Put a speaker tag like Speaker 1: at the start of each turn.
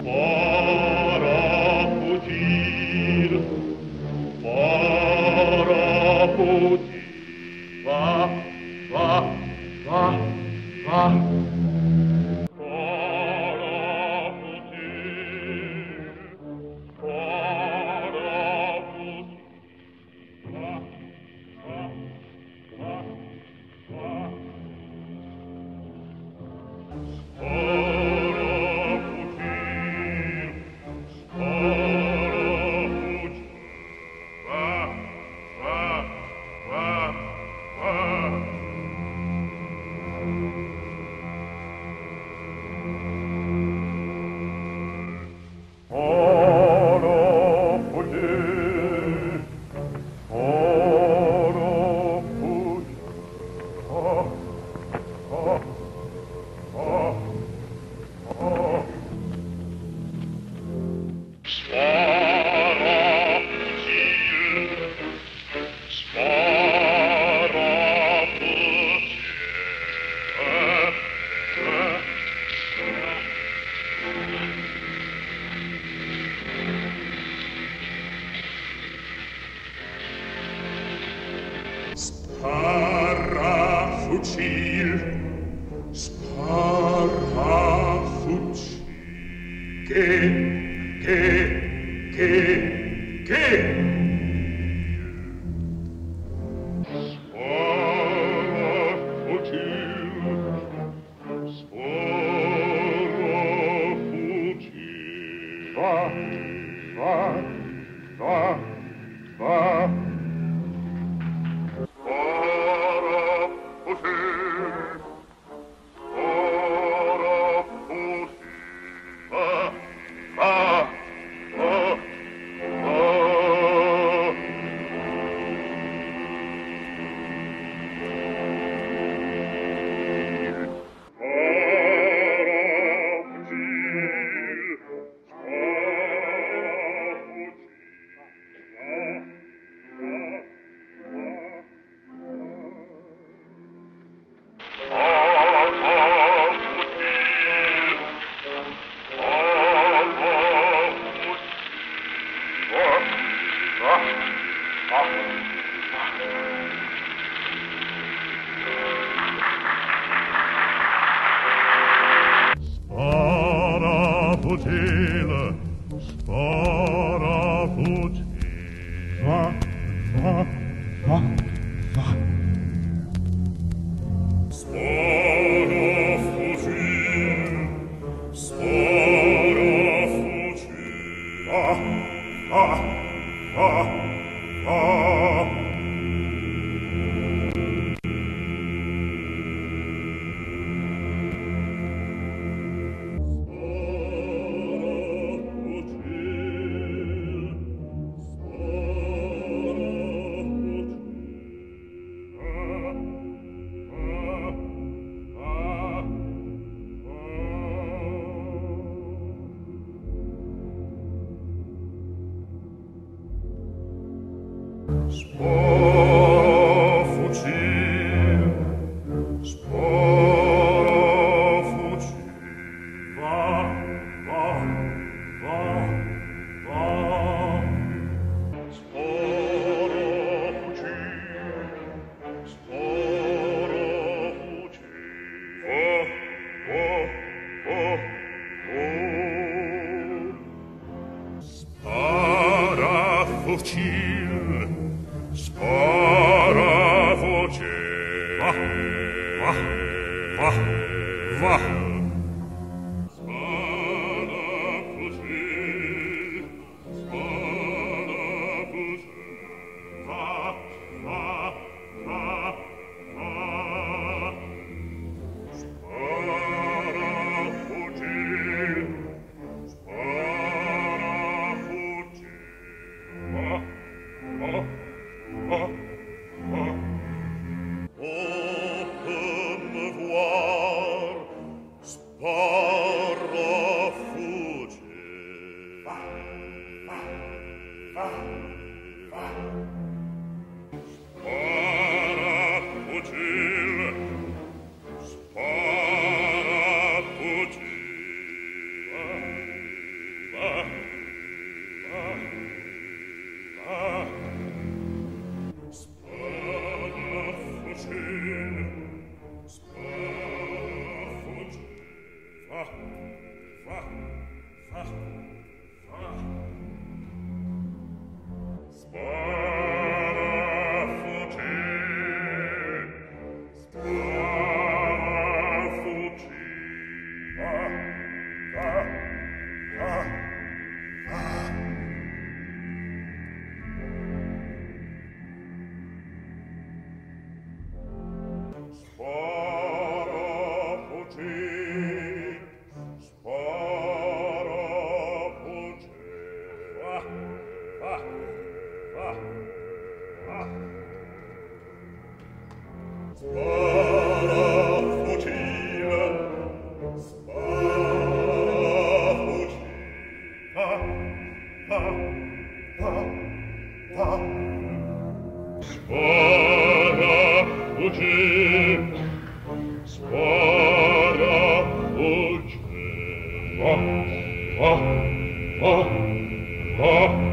Speaker 1: Para fugir, para fugir. Va, va, va, va. Para fugir, para fugir. Va, va, va, va. Sparafucil, sparafucil. Che. Sparafucil, sparafucil. Va, va, va, va. Sparafucil, sparafucil. Va, va, va, va. Sparafucil, sparafucil. Va, va, va, va. Sparafucil, sparafucil. Va, va, va, va. Sparafucil, sparafucil. Va, va, va, va. Sparafucil, sparafucil. Va, va, va, va. Sparafucil, sparafucil. Va, va, va, va. Sparafucil, sparafucil. Va, va, va, va. Open me voir, sparafucil. Va, va, va, va. Sparafucil, sparafucil. Ah!